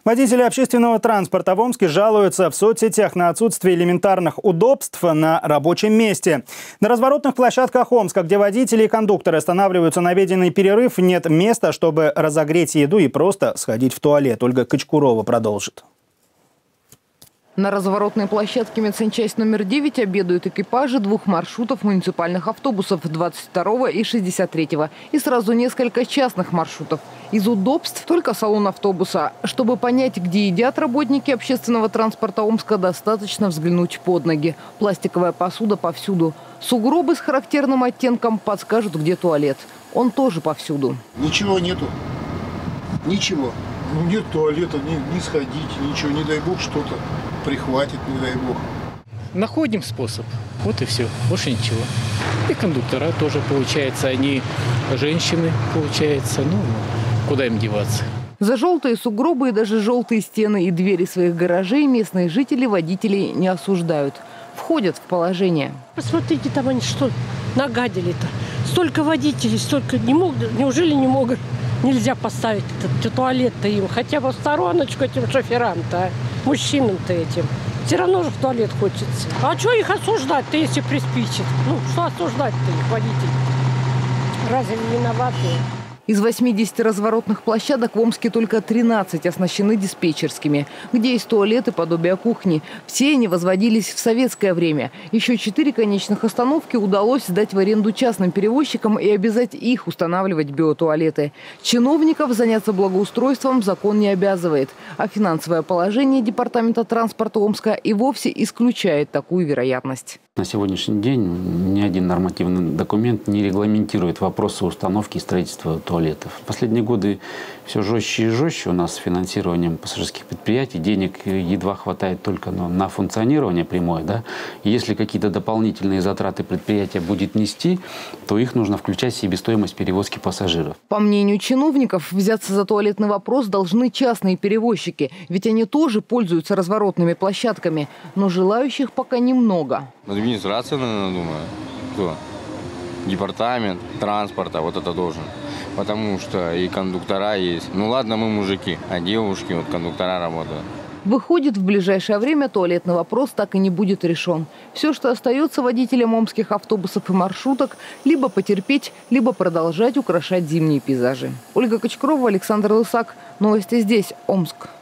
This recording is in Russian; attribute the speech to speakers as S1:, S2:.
S1: Водители общественного транспорта в Омске жалуются в соцсетях на отсутствие элементарных удобств на рабочем месте. На разворотных площадках Омска, где водители и кондукторы останавливаются на обеденный перерыв, нет места, чтобы разогреть еду и просто сходить в туалет. Ольга Кочкурова продолжит.
S2: На разворотной площадке медсанчасть номер 9 обедают экипажи двух маршрутов муниципальных автобусов 22 и 63 и сразу несколько частных маршрутов. Из удобств только салон автобуса. Чтобы понять, где едят работники общественного транспорта Омска, достаточно взглянуть под ноги. Пластиковая посуда повсюду. Сугробы с характерным оттенком подскажут, где туалет. Он тоже повсюду.
S3: Ничего нету. Ничего. Ну нет туалета, не сходить, ничего. Не дай бог что-то прихватит, не дай бог.
S4: Находим способ. Вот и все. Больше ничего. И кондуктора тоже, получается, они женщины, получается. Ну, куда им деваться?
S2: За желтые сугробы и даже желтые стены и двери своих гаражей местные жители водителей не осуждают. Входят в положение.
S5: Посмотрите, там они что нагадили-то. Столько водителей, столько не могут. Неужели не могут? Нельзя поставить этот туалет-то им. Хотя бы в стороночку этим шоферам-то, мужчинам-то этим. Все равно же в туалет хочется. А что их осуждать-то, если приспичит? Ну, что осуждать-то их, водителей? Разве не виноваты?
S2: Из 80 разворотных площадок в Омске только 13 оснащены диспетчерскими, где есть туалеты подобия кухни. Все они возводились в советское время. Еще 4 конечных остановки удалось сдать в аренду частным перевозчикам и обязать их устанавливать биотуалеты. Чиновников заняться благоустройством закон не обязывает. А финансовое положение Департамента транспорта Омска и вовсе исключает такую вероятность.
S6: На сегодняшний день ни один нормативный документ не регламентирует вопросы установки и строительства туалетов. В последние годы все жестче и жестче у нас с финансированием пассажирских предприятий. Денег едва хватает только на функционирование прямое. Да? И если какие-то дополнительные затраты предприятия будет нести, то их нужно включать в себестоимость перевозки пассажиров.
S2: По мнению чиновников, взяться за туалетный вопрос должны частные перевозчики. Ведь они тоже пользуются разворотными площадками. Но желающих пока немного.
S7: Администрация, наверное, думаю. Кто? Департамент транспорта вот это должен. Потому что и кондуктора есть. Ну ладно, мы мужики, а девушки, вот кондуктора работают.
S2: Выходит, в ближайшее время туалетный вопрос так и не будет решен. Все, что остается водителям омских автобусов и маршруток, либо потерпеть, либо продолжать украшать зимние пейзажи. Ольга Кочкурова, Александр Лысак. Новости здесь, Омск.